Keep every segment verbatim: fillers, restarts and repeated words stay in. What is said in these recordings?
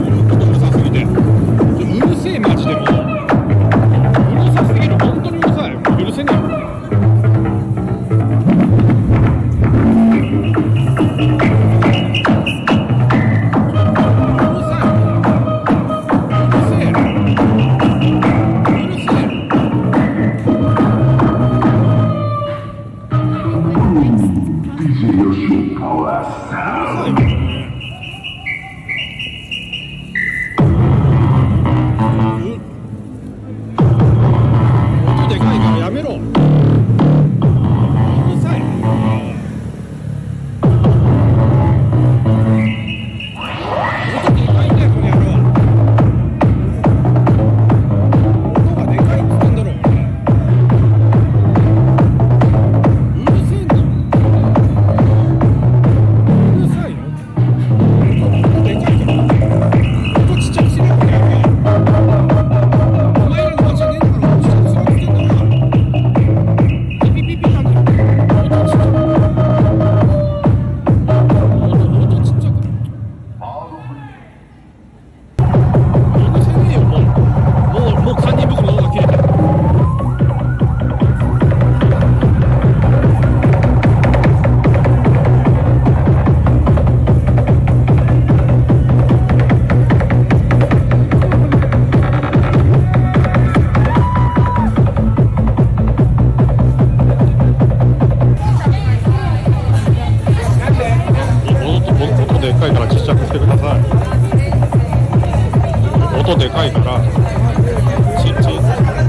音でかいからちち小さ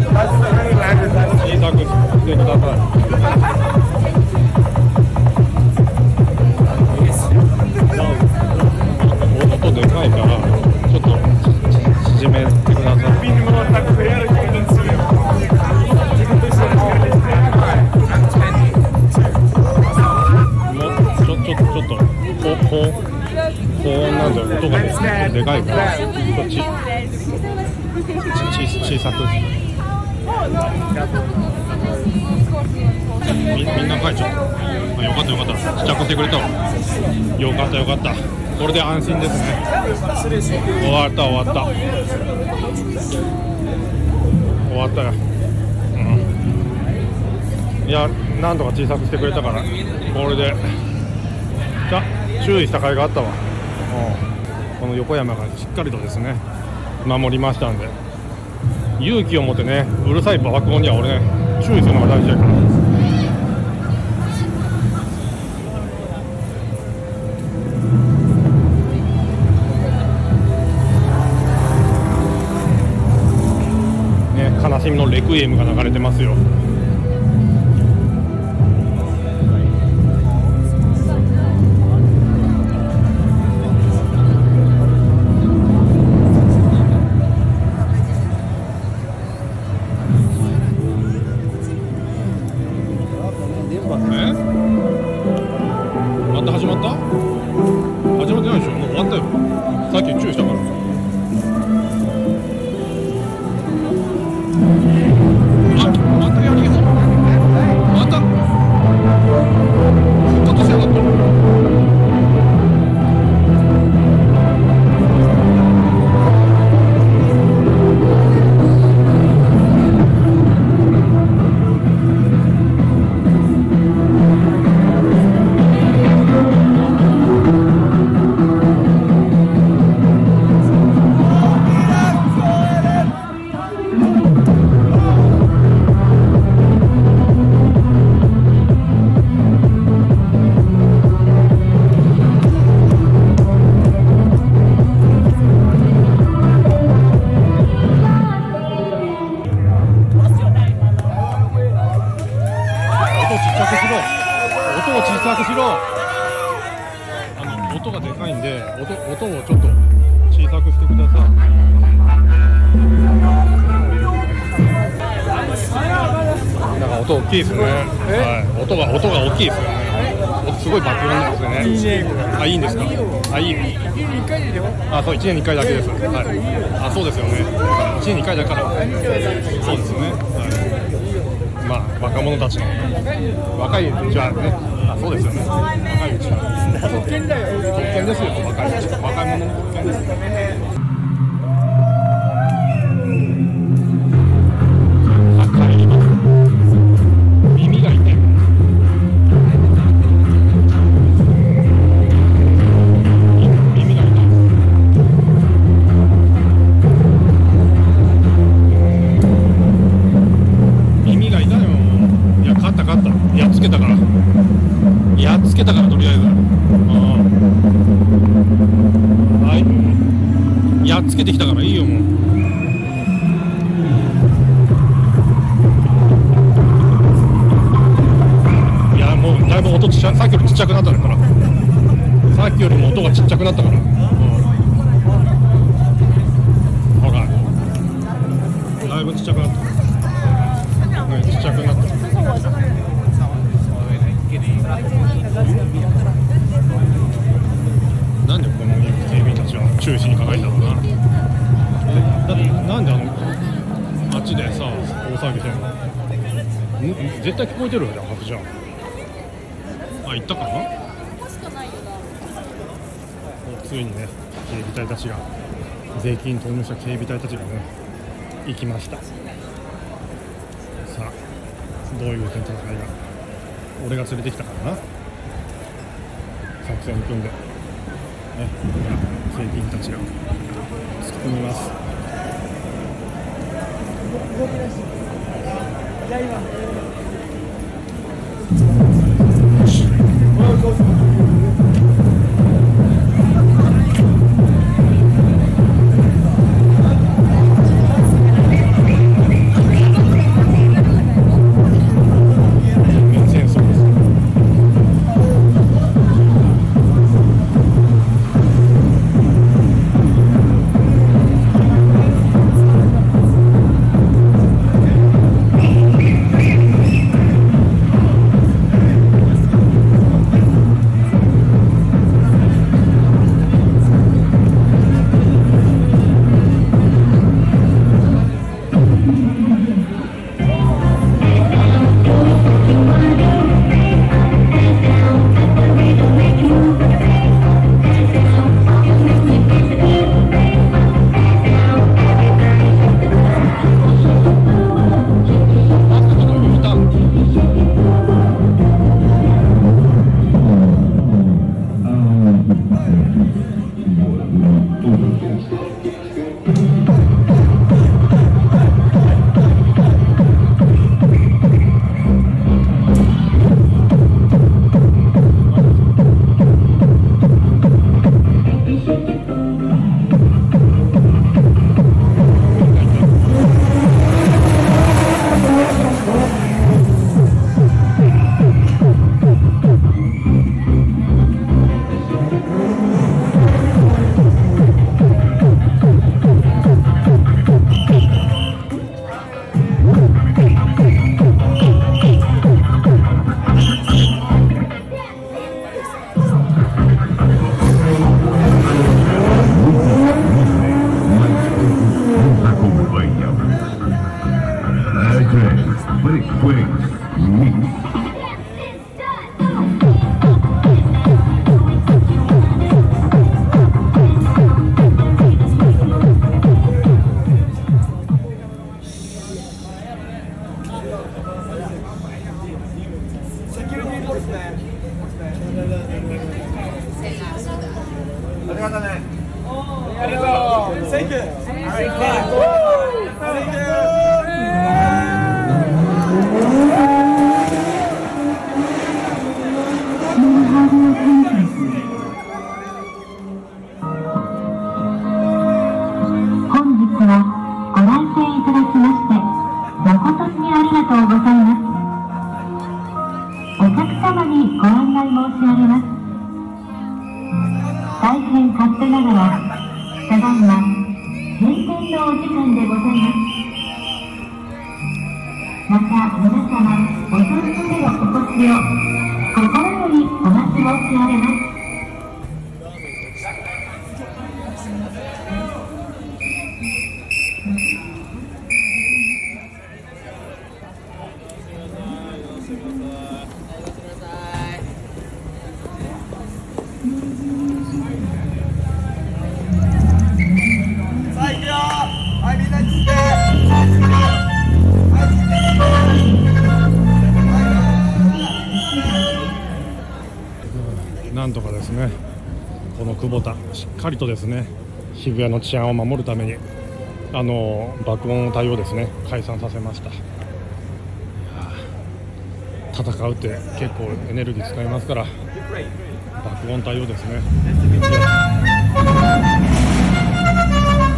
くしてください。音でかいからちょっと縮めてください。もうちょちょちょっとここ高音なんだよ。音がでかいからちょっとち小さくみ, みんな書いちゃった。あ、よかったよかった、ちっちゃくしてくれたわ。よかったよかった、これで安心ですね。終わった終わった終わったよ、うん、いやなんとか小さくしてくれたから、これでじゃ注意した甲斐があったわ。うん、この横山がしっかりとですね守りましたんで、勇気を持ってね、うるさい爆音には俺ね注意するのが大事だから。ね、悲しみのレクイエムが流れてますよ。また始まった？始まってないでしょ。もう終わったよ。さっき注意したから。あ、またやりそう。また復活しやがった。音を小さくしろ。あの音がでかいんで、音音をちょっと小さくしてください。なんか音大きいですね。はい、音が音が大きいですよね。すごい爆音ですよね。いいね。あ、いいんですか。あ、いい。あ、そう、いちねんにいっかいだけです。はい。あ、そうですよね。いちねんにいっかいだから。そうですよね。はい。まあ若者たちの若いうちはね、あ、そうですよね。若いうちは特権だよ。特権ですよ。若いうち、若者の特権です。 やっつけてきたからいいよもう。いやもうだいぶ音ちっちゃ、さっきよりちっちゃくなったから、さっきよりも音がちっちゃくなったから、うん、ほらだいぶちっちゃくなった、ね、ちっちゃくなった。なんでこの警備員たちは注意しに行かないんだろうな。だってなんであのあっちでさ大騒ぎしてんの？ん絶対聞こえてるじゃんはずじゃん。あ、行ったかな？ついにね警備隊たちが、税金投入した警備隊たちがね行きました。さあどういう戦いが、俺が連れてきたからな、作戦組んでね、警備員たちが突き込みます。なんとかですね、この久保田しっかりとですね渋谷の治安を守るためにあの爆音隊をですね解散させました。いや戦うって結構エネルギー使いますから爆音隊をですね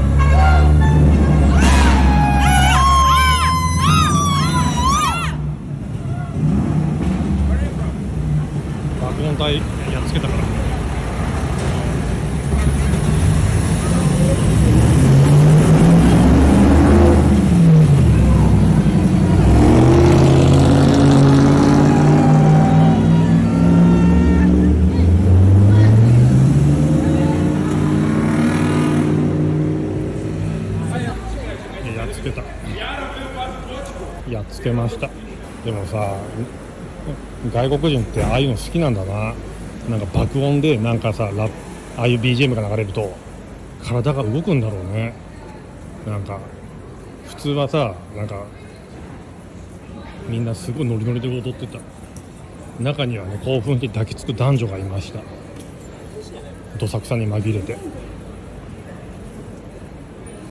つけました。でもさ、外国人ってああいうの好きなんだな。なんか爆音でなんかさラああいう ビージーエム が流れると体が動くんだろうね。なんか普通はさ、なんかみんなすごいノリノリで踊ってた。中にはね、興奮して抱きつく男女がいました。どさくさに紛れて。